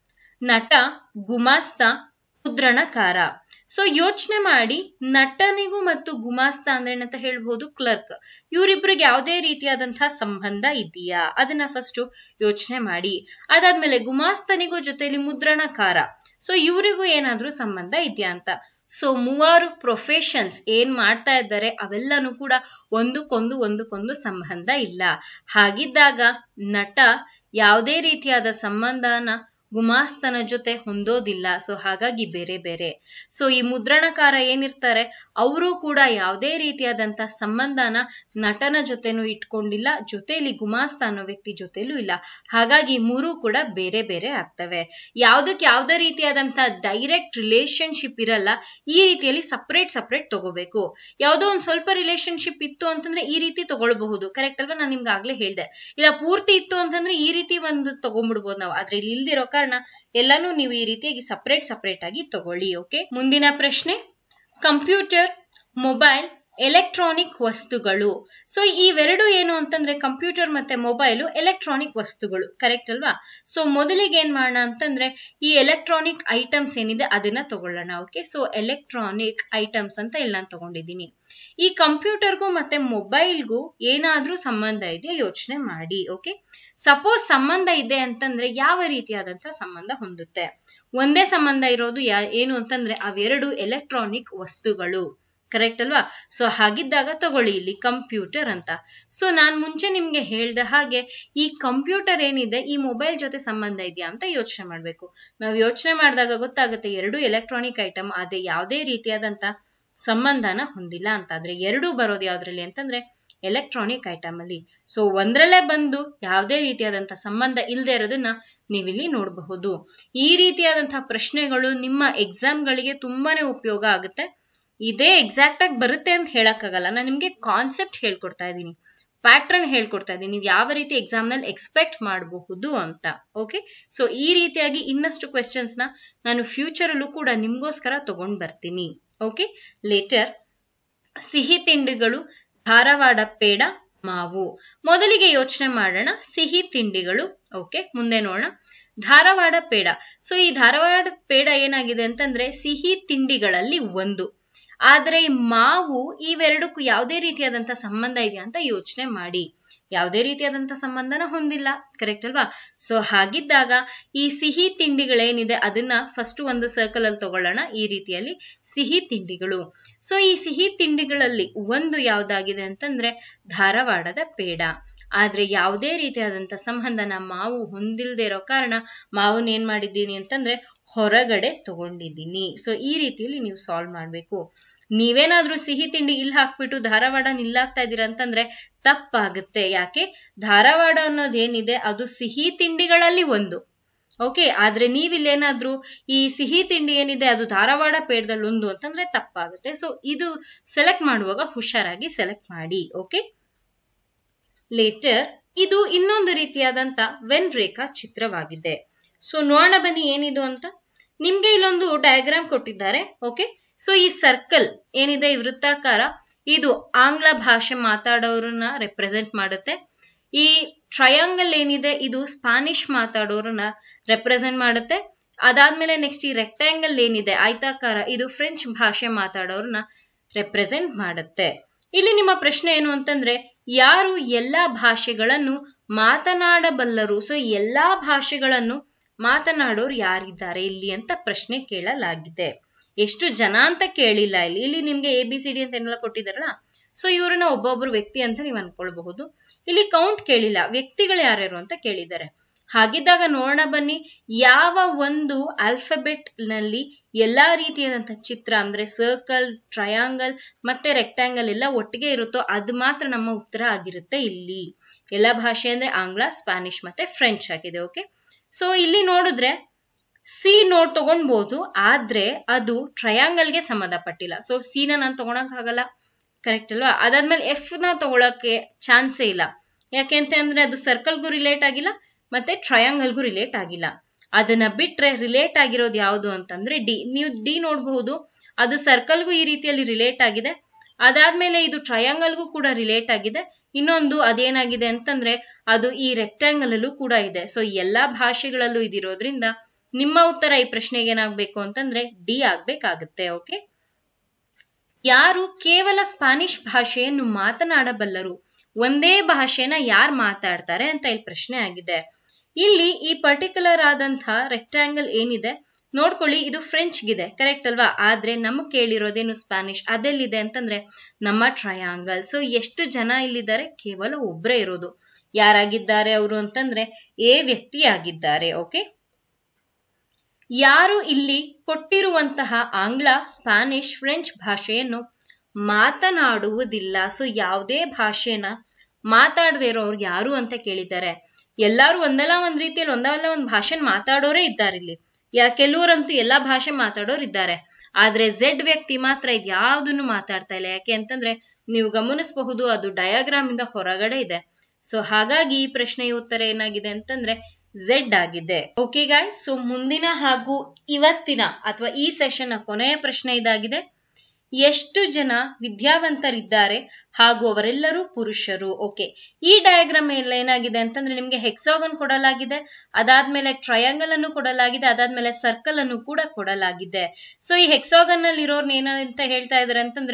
ನಟ, ಗುಮಾಸ್ತ, ಮುದ್ರಣಕಾರ. ಸೊ ಯೋಚನೆ ಮಾಡಿ, ನಟನಿಗೂ ಮತ್ತು ಗುಮಾಸ್ತ ಅಂದ್ರೆ ಏನಂತ ಹೇಳ್ಬಹುದು, ಕ್ಲರ್ಕ್. ಇವರಿಬ್ಬರಿಗೆ ಯಾವುದೇ ರೀತಿಯಾದಂತಹ ಸಂಬಂಧ ಇದೆಯಾ ಅದನ್ನ ಫಸ್ಟ್ ಯೋಚನೆ ಮಾಡಿ. ಅದಾದ್ಮೇಲೆ ಗುಮಾಸ್ತನಿಗೂ ಜೊತೆಲಿ ಮುದ್ರಣಕಾರ. ಸೊ ಇವರಿಗೂ ಏನಾದ್ರೂ ಸಂಬಂಧ ಇದೆಯಾ ಅಂತ. ಸೊ ಮೂವರು ಪ್ರೊಫೆಷನ್ಸ್ ಏನ್ ಮಾಡ್ತಾ ಇದ್ದಾರೆ ಅವೆಲ್ಲನೂ ಕೂಡ ಒಂದಕ್ಕೊಂದು ಸಂಬಂಧ ಇಲ್ಲ. ಹಾಗಿದ್ದಾಗ ನಟ ಯಾವುದೇ ರೀತಿಯಾದ ಸಂಬಂಧನ ಗುಮಾಸ್ತನ ಜೊತೆ ಹೊಂದೋದಿಲ್ಲ. ಸೊ ಹಾಗಾಗಿ ಬೇರೆ ಬೇರೆ. ಸೊ ಈ ಮುದ್ರಣಕಾರ ಏನಿರ್ತಾರೆ ಅವರು ಕೂಡ ಯಾವುದೇ ರೀತಿಯಾದಂತ ಸಂಬಂಧನ ನಟನ ಜೊತೆನೂ ಇಟ್ಕೊಂಡಿಲ್ಲ, ಜೊತೆಲಿ ಗುಮಾಸ್ತ ಅನ್ನೋ ವ್ಯಕ್ತಿ ಜೊತೆಲೂ ಇಲ್ಲ. ಹಾಗಾಗಿ ಮೂರು ಕೂಡ ಬೇರೆ ಬೇರೆ ಆಗ್ತವೆ. ಯಾವುದೇ ರೀತಿಯಾದಂತ ಡೈರೆಕ್ಟ್ ರಿಲೇಶನ್ಶಿಪ್ ಇರಲ್ಲ. ಈ ರೀತಿಯಲ್ಲಿ ಸಪರೇಟ್ ತಗೋಬೇಕು. ಯಾವುದೋ ಒಂದ್ ಸ್ವಲ್ಪ ರಿಲೇಶನ್ಶಿಪ್ ಇತ್ತು ಅಂತಂದ್ರೆ ಈ ರೀತಿ ತಗೊಳ್ಬಹುದು. ಕರೆಕ್ಟ್ ಅಲ್ವಾ? ನಾನು ನಿಮ್ಗೆ ಆಗ್ಲೇ ಹೇಳ್ದೆ. ಇಲ್ಲ ಪೂರ್ತಿ ಇತ್ತು ಅಂತಂದ್ರೆ ಈ ರೀತಿ ಒಂದು ತಗೊಂಡ್ಬಿಡ್ಬೋದು ನಾವು. ಆದ್ರೆ ಇಲ್ಲಿ ಇಲ್ದಿರೋ ಕಾರಣ ಎಲ್ಲಾನು ನೀವು ಈ ರೀತಿಯಾಗಿ ಸಪರೇಟ್ ಆಗಿ ತಗೊಳ್ಳಿ. ಓಕೆ, ಮುಂದಿನ ಪ್ರಶ್ನೆ, ಕಂಪ್ಯೂಟರ್, ಮೊಬೈಲ್, ಎಲೆಕ್ಟ್ರಾನಿಕ್ ವಸ್ತುಗಳು. ಸೊ ಇವೆರಡು ಏನು ಅಂತಂದ್ರೆ ಕಂಪ್ಯೂಟರ್ ಮತ್ತೆ ಮೊಬೈಲು ಎಲೆಕ್ಟ್ರಾನಿಕ್ ವಸ್ತುಗಳು. ಕರೆಕ್ಟ್ ಅಲ್ವಾ? ಸೊ ಮೊದಲಿಗೆ ಏನ್ ಮಾಡೋಣ ಅಂತಂದ್ರೆ ಈ ಎಲೆಕ್ಟ್ರಾನಿಕ್ ಐಟಮ್ಸ್ ಏನಿದೆ ಅದನ್ನ ತಗೊಳ್ಳೋಣ. ಓಕೆ, ಸೊ ಎಲೆಕ್ಟ್ರಾನಿಕ್ ಐಟಮ್ಸ್ ಅಂತ ಇಲ್ಲಿ ನಾನು ತಗೊಂಡಿದ್ದೀನಿ. ಈ ಕಂಪ್ಯೂಟರ್ಗೂ ಮತ್ತೆ ಮೊಬೈಲ್ಗೂ ಏನಾದ್ರೂ ಸಂಬಂಧ ಇದೆಯಾ ಯೋಚನೆ ಮಾಡಿ. ಓಕೆ, ಸಪೋಸ್ ಸಂಬಂಧ ಇದೆ ಅಂತಂದ್ರೆ ಯಾವ ರೀತಿಯಾದಂತಹ ಸಂಬಂಧ ಹೊಂದುತ್ತೆ? ಒಂದೇ ಸಂಬಂಧ ಇರೋದು ಏನು ಅಂತಂದ್ರೆ ಅವೆರಡು ಎಲೆಕ್ಟ್ರಾನಿಕ್ ವಸ್ತುಗಳು, ಕರೆಕ್ಟ್ ಅಲ್ವಾ? ಸೊ ಹಾಗಿದ್ದಾಗ ತಗೊಳ್ಳಿ ಇಲ್ಲಿ ಕಂಪ್ಯೂಟರ್ ಅಂತ. ಸೊ ನಾನ್ ಮುಂಚೆ ನಿಮ್ಗೆ ಹೇಳ್ದ ಹಾಗೆ ಈ ಕಂಪ್ಯೂಟರ್ ಏನಿದೆ ಈ ಮೊಬೈಲ್ ಜೊತೆ ಸಂಬಂಧ ಇದೆಯಾ ಅಂತ ಯೋಚನೆ ಮಾಡ್ಬೇಕು. ನಾವು ಯೋಚನೆ ಮಾಡಿದಾಗ ಗೊತ್ತಾಗುತ್ತೆ ಎರಡು ಎಲೆಕ್ಟ್ರಾನಿಕ್ ಐಟಮ್ ಅದೇ ಯಾವುದೇ ರೀತಿಯಾದಂತ ಸಂಬಂಧನ ಹೊಂದಿಲ್ಲ ಅಂತ. ಆದ್ರೆ ಎರಡೂ ಬರೋದು ಯಾವ್ದ್ರಲ್ಲಿ ಅಂತಂದ್ರೆ ಎಲೆಕ್ಟ್ರಾನಿಕ್ ಐಟಮ್ ಅಲ್ಲಿ. ಸೊ ಒಂದ್ರಲ್ಲೇ ಬಂದು ಯಾವುದೇ ರೀತಿಯಾದಂತ ಸಂಬಂಧ ಇಲ್ಲದೆ ಇರೋದನ್ನ ನೀವಿಲ್ಲಿ ನೋಡಬಹುದು. ಈ ರೀತಿಯಾದಂತಹ ಪ್ರಶ್ನೆಗಳು ನಿಮ್ಮ ಎಕ್ಸಾಮ್ಗಳಿಗೆ ತುಂಬಾನೇ ಉಪಯೋಗ ಆಗುತ್ತೆ. ಇದೇ ಎಕ್ಸಾಕ್ಟ್ ಆಗಿ ಬರುತ್ತೆ ಅಂತ ಹೇಳಕ್ಕಾಗಲ್ಲ, ನಾನು ನಿಮ್ಗೆ ಕಾನ್ಸೆಪ್ಟ್ ಹೇಳ್ಕೊಡ್ತಾ ಇದ್ದೀನಿ, ಪ್ಯಾಟ್ರನ್ ಹೇಳ್ಕೊಡ್ತಾ ಇದ್ದೀನಿ, ನೀವು ಯಾವ ರೀತಿ ಎಕ್ಸಾಮ್ ನಲ್ಲಿ ಎಕ್ಸ್ಪೆಕ್ಟ್ ಮಾಡಬಹುದು ಅಂತ. ಓಕೆ, ಸೊ ಈ ರೀತಿಯಾಗಿ ಇನ್ನಷ್ಟು ಕ್ವೆಶ್ಚನ್ಸ್ ನ ನಾನು ಫ್ಯೂಚರ್ ಅಲ್ಲೂ ಕೂಡ ನಿಮ್ಗೋಸ್ಕರ ತಗೊಂಡ್ ಬರ್ತೀನಿ. ಓಕೆ, ಲೇಟರ್ ಸಿಹಿ ತಿಂಡಿಗಳು, ಧಾರವಾಡ ಪೇಡ, ಮಾವು. ಮೊದಲಿಗೆ ಯೋಚನೆ ಮಾಡೋಣ ಸಿಹಿ ತಿಂಡಿಗಳು. ಓಕೆ, ಮುಂದೆ ನೋಡೋಣ ಧಾರವಾಡ ಪೇಡ. ಸೊ ಈ ಧಾರವಾಡ ಪೇಡ ಏನಾಗಿದೆ ಅಂತಂದ್ರೆ ಸಿಹಿ ತಿಂಡಿಗಳಲ್ಲಿ ಒಂದು. ಆದ್ರೆ ಮಾವು ಇವೆರಡಕ್ಕೂ ಯಾವುದೇ ರೀತಿಯಾದಂತ ಸಂಬಂಧ ಇದೆಯಾ ಅಂತ ಯೋಚನೆ ಮಾಡಿ. ಯಾವುದೇ ರೀತಿಯಾದಂತ ಸಂಬಂಧನ ಹೊಂದಿಲ್ಲ, ಕರೆಕ್ಟ್ ಅಲ್ವಾ? ಸೊ ಹಾಗಿದ್ದಾಗ ಈ ಸಿಹಿ ತಿಂಡಿಗಳೇನಿದೆ ಅದನ್ನ ಫಸ್ಟ್ ಒಂದು ಸರ್ಕಲ್ ಅಲ್ಲಿ ತಗೊಳ್ಳೋಣ. ಈ ರೀತಿಯಲ್ಲಿ ಸಿಹಿ ತಿಂಡಿಗಳು. ಸೊ ಈ ಸಿಹಿ ತಿಂಡಿಗಳಲ್ಲಿ ಒಂದು ಯಾವ್ದಾಗಿದೆ ಅಂತಂದ್ರೆ ಧಾರವಾಡದ ಪೇಡ. ಆದ್ರೆ ಯಾವುದೇ ರೀತಿಯಾದಂತ ಸಂಬಂಧನ ಮಾವು ಹೊಂದಿಲ್ದೇ ಇರೋ ಕಾರಣ ಮಾವನ್ ಏನ್ ಮಾಡಿದ್ದೀನಿ ಅಂತಂದ್ರೆ ಹೊರಗಡೆ ತಗೊಂಡಿದ್ದೀನಿ. ಸೊ ಈ ರೀತಿಯಲ್ಲಿ ನೀವು ಸಾಲ್ವ್ ಮಾಡ್ಬೇಕು. ನೀವೇನಾದ್ರೂ ಸಿಹಿ ತಿಂಡಿ ಇಲ್ಲಿ ಹಾಕ್ಬಿಟ್ಟು ಧಾರವಾಡ ಇಲ್ಲಾಗ್ತಾ ಇದೀರ ಅಂತಂದ್ರೆ ತಪ್ಪಾಗುತ್ತೆ. ಯಾಕೆ? ಧಾರವಾಡ ಅನ್ನೋದೇನಿದೆ ಅದು ಸಿಹಿ ತಿಂಡಿಗಳಲ್ಲಿ ಒಂದು. ಓಕೆ, ಆದ್ರೆ ನೀವಿಲ್ಲೇನಾದ್ರೂ ಈ ಸಿಹಿ ತಿಂಡಿ ಏನಿದೆ ಅದು ಧಾರವಾಡ ಪೇಡದಲ್ಲಿ ಒಂದು ಅಂತಂದ್ರೆ ತಪ್ಪಾಗುತ್ತೆ. ಸೊ ಇದು ಸೆಲೆಕ್ಟ್ ಮಾಡುವಾಗ ಹುಷಾರಾಗಿ ಸೆಲೆಕ್ಟ್ ಮಾಡಿ. ಓಕೆ, ಲೇಟರ್ ಇದು ಇನ್ನೊಂದು ರೀತಿಯಾದಂತ ವೆನ್ ರೇಖಾ ಚಿತ್ರವಾಗಿದೆ. ಸೊ ನೋಡೋಣ ಬನ್ನಿ ಏನಿದು ಅಂತ. ನಿಮ್ಗೆ ಇಲ್ಲೊಂದು ಡಯಾಗ್ರಾಮ್ ಕೊಟ್ಟಿದ್ದಾರೆ. ಓಕೆ, ಸೊ ಈ ಸರ್ಕಲ್ ಏನಿದೆ ಈ ವೃತ್ತಾಕಾರ ಇದು ಆಂಗ್ಲ ಭಾಷೆ ಮಾತಾಡೋರನ್ನ ರೆಪ್ರೆಸೆಂಟ್ ಮಾಡುತ್ತೆ. ಈ ಟ್ರಯಾಂಗಲ್ ಏನಿದೆ ಇದು ಸ್ಪಾನಿಷ್ ಮಾತಾಡೋರನ್ನ ರೆಪ್ರೆಸೆಂಟ್ ಮಾಡುತ್ತೆ. ಅದಾದ್ಮೇಲೆ ನೆಕ್ಸ್ಟ್ ಈ ರೆಕ್ಟ್ಯಾಂಗಲ್ ಏನಿದೆ ಆಯತಾಕಾರ ಇದು ಫ್ರೆಂಚ್ ಭಾಷೆ ಮಾತಾಡೋರನ್ನ ರೆಪ್ರೆಸೆಂಟ್ ಮಾಡುತ್ತೆ. ಇಲ್ಲಿ ನಿಮ್ಮ ಪ್ರಶ್ನೆ ಏನು ಅಂತಂದ್ರೆ ಯಾರು ಎಲ್ಲಾ ಭಾಷೆಗಳನ್ನು ಮಾತನಾಡಬಲ್ಲರು? ಸೊ ಎಲ್ಲಾ ಭಾಷೆಗಳನ್ನು ಮಾತನಾಡೋರು ಯಾರಿದ್ದಾರೆ ಇಲ್ಲಿ ಅಂತ ಪ್ರಶ್ನೆ ಕೇಳಲಾಗಿದೆ. ಎಷ್ಟು ಜನ ಅಂತ ಕೇಳಿಲ್ಲ. ಇಲ್ಲಿ ನಿಮ್ಗೆ ABCD ಅಂತ ಏನೆಲ್ಲ ಕೊಟ್ಟಿದಾರಲ್ಲ, ಸೊ ಇವ್ರನ್ನ ಒಬ್ಬೊಬ್ರು ವ್ಯಕ್ತಿ ಅಂತ ನೀವು ಅನ್ಕೊಳ್ಬಹುದು. ಇಲ್ಲಿ ಕೌಂಟ್ ಕೇಳಿಲ್ಲ, ವ್ಯಕ್ತಿಗಳು ಯಾರ್ಯಾರು ಅಂತ ಕೇಳಿದ್ದಾರೆ. ಹಾಗಿದ್ದಾಗ ನೋಡೋಣ ಬನ್ನಿ ಯಾವ ಒಂದು ಆಲ್ಫಾಬೆಟ್ ನಲ್ಲಿ ಎಲ್ಲಾ ರೀತಿಯಾದಂತ ಚಿತ್ರ ಅಂದ್ರೆ ಸರ್ಕಲ್, ಟ್ರಯಾಂಗಲ್ ಮತ್ತೆ ರೆಕ್ಟ್ಯಾಂಗಲ್ ಎಲ್ಲ ಒಟ್ಟಿಗೆ ಇರುತ್ತೋ ಅದು ಮಾತ್ರ ನಮ್ಮ ಉತ್ತರ ಆಗಿರುತ್ತೆ. ಇಲ್ಲಿ ಎಲ್ಲಾ ಭಾಷೆ ಅಂದ್ರೆ ಆಂಗ್ಲ, ಸ್ಪ್ಯಾನಿಷ್ ಮತ್ತೆ ಫ್ರೆಂಚ್ ಆಗಿದೆ. ಓಕೆ, ಸೊ ಇಲ್ಲಿ ನೋಡಿದ್ರೆ ಸಿ ನೋಟ್ ತಗೊಂಡ್ಬೋದು, ಆದ್ರೆ ಅದು ಟ್ರಯಾಂಗಲ್ಗೆ ಸಂಬಂಧಪಟ್ಟಿಲ್ಲ. ಸೊ ಸಿ ನಾನು ತಗೊಳಕ್ ಆಗಲ್ಲ, ಕರೆಕ್ಟ್ ಅಲ್ವಾ? ಅದಾದ್ಮೇಲೆ ಎಫ್ ನ ತಗೊಳಕ್ಕೆ ಚಾನ್ಸೇ ಇಲ್ಲ. ಯಾಕೆಂತ ಅಂದ್ರೆ ಅದು ಸರ್ಕಲ್ಗೂ ರಿಲೇಟ್ ಆಗಿಲ್ಲ ಮತ್ತೆ ಟ್ರಯಾಂಗಲ್ಗೂ ರಿಲೇಟ್ ಆಗಿಲ್ಲ. ಅದನ್ನ ಬಿಟ್ರೆ ರಿಲೇಟ್ ಆಗಿರೋದು ಯಾವುದು ಅಂತಂದ್ರೆ ಡಿ. ನೀವು ಡಿ ನೋಡಬಹುದು, ಅದು ಸರ್ಕಲ್ಗೂ ಈ ರೀತಿಯಲ್ಲಿ ರಿಲೇಟ್ ಆಗಿದೆ. ಅದಾದ್ಮೇಲೆ ಇದು ಟ್ರಯಾಂಗಲ್ಗೂ ಕೂಡ ರಿಲೇಟ್ ಆಗಿದೆ. ಇನ್ನೊಂದು ಅದೇನಾಗಿದೆ ಅಂತಂದ್ರೆ ಅದು ಈ ರೆಕ್ಟ್ಯಾಂಗಲ್ ಅಲ್ಲೂ ಕೂಡ ಇದೆ. ಸೊ ಎಲ್ಲಾ ಭಾಷೆಗಳಲ್ಲೂ ಇದಿರೋದ್ರಿಂದ ನಿಮ್ಮ ಉತ್ತರ ಈ ಪ್ರಶ್ನೆಗೆ ಏನಾಗ್ಬೇಕು ಅಂತಂದ್ರೆ ಡಿ ಆಗ್ಬೇಕಾಗುತ್ತೆ. ಓಕೆ, ಯಾರು ಕೇವಲ ಸ್ಪಾನಿಷ್ ಭಾಷೆಯನ್ನು ಮಾತನಾಡಬಲ್ಲರು? ಒಂದೇ ಭಾಷೆನ ಯಾರು ಮಾತಾಡ್ತಾರೆ ಅಂತ ಇಲ್ಲಿ ಪ್ರಶ್ನೆ ಆಗಿದೆ. ಇಲ್ಲಿ ಈ ಪರ್ಟಿಕ್ಯುಲರ್ ಆದಂತಹ ರೆಕ್ಟ್ಯಾಂಗಲ್ ಏನಿದೆ ನೋಡ್ಕೊಳ್ಳಿ, ಇದು ಫ್ರೆಂಚ್ಗಿದೆ, ಕರೆಕ್ಟ್ ಅಲ್ವಾ? ಆದ್ರೆ ನಮಗ್ ಕೇಳಿರೋದೇನು ಸ್ಪ್ಯಾನಿಷ್. ಅದೆಲ್ಲಿದೆ ಅಂತಂದ್ರೆ ನಮ್ಮ ಟ್ರಯಾಂಗಲ್. ಸೊ ಎಷ್ಟು ಜನ ಇಲ್ಲಿದ್ದಾರೆ? ಕೇವಲ ಒಬ್ರೇ ಇರೋದು. ಯಾರಾಗಿದ್ದಾರೆ ಅವರು ಅಂತಂದ್ರೆ ಎ ವ್ಯಕ್ತಿ ಆಗಿದ್ದಾರೆ. ಓಕೆ, ಯಾರು ಇಲ್ಲಿ ಕೊಟ್ಟಿರುವಂತಹ ಆಂಗ್ಲ, ಸ್ಪ್ಯಾನಿಷ್, ಫ್ರೆಂಚ್ ಭಾಷೆಯನ್ನು ಮಾತನಾಡುವುದಿಲ್ಲ? ಸೊ ಯಾವುದೇ ಭಾಷೆನ ಮಾತಾಡದೇ ಇರೋರು ಯಾರು ಅಂತ ಕೇಳಿದ್ದಾರೆ. ಎಲ್ಲಾರು ಒಂದಲ್ಲ ಒಂದ್ ರೀತಿಯಲ್ಲಿ ಒಂದಲ್ಲ ಒಂದ್ ಭಾಷೆನ ಮಾತಾಡೋರೇ ಇದ್ದಾರೆ ಇಲ್ಲಿ. ಕೆಲವರಂತೂ ಎಲ್ಲಾ ಭಾಷೆ ಮಾತಾಡೋರು ಇದ್ದಾರೆ. ಆದ್ರೆ ಝೆಡ್ ವ್ಯಕ್ತಿ ಮಾತ್ರ ಇದು ಯಾವ್ದನ್ನು ಮಾತಾಡ್ತಾ ಇಲ್ಲ. ಯಾಕೆ ಅಂತಂದ್ರೆ ನೀವು ಗಮನಿಸಬಹುದು ಅದು ಡಯಾಗ್ರಾಮ್ ಇಂದ ಹೊರಗಡೆ ಇದೆ. ಸೊ ಹಾಗಾಗಿ ಈ ಪ್ರಶ್ನೆಯ ಉತ್ತರ ಏನಾಗಿದೆ ಅಂತಂದ್ರೆ ಝೆಡ್ ಆಗಿದೆ. ಓಕೆ ಗಾಯ್ಸ್, ಸೊ ಮುಂದಿನ ಹಾಗೂ ಇವತ್ತಿನ ಅಥವಾ ಈ ಸೆಷನ್ ನ ಕೊನೆಯ ಪ್ರಶ್ನೆ ಇದಾಗಿದೆ. ಎಷ್ಟು ಜನ ವಿದ್ಯಾವಂತರಿದ್ದಾರೆ ಹಾಗೂ ಅವರೆಲ್ಲರೂ ಪುರುಷರು? ಓಕೆ, ಈ ಡಯಾಗ್ರಾಮ್ ಎಲ್ಲ ಏನಾಗಿದೆ ಅಂತಂದ್ರೆ ನಿಮ್ಗೆ ಹೆಕ್ಸಾಗನ್ ಕೊಡಲಾಗಿದೆ, ಅದಾದ್ಮೇಲೆ ಟ್ರಯಾಂಗಲ್ ಅನ್ನು ಕೊಡಲಾಗಿದೆ, ಅದಾದ್ಮೇಲೆ ಸರ್ಕಲ್ ಅನ್ನು ಕೂಡ ಕೊಡಲಾಗಿದೆ. ಸೊ ಈ ಹೆಕ್ಸಾಗನ್ ನಲ್ಲಿ ಇರೋರ್ನ ಏನಂತ ಹೇಳ್ತಾ ಇದಾರೆ ಅಂತಂದ್ರೆ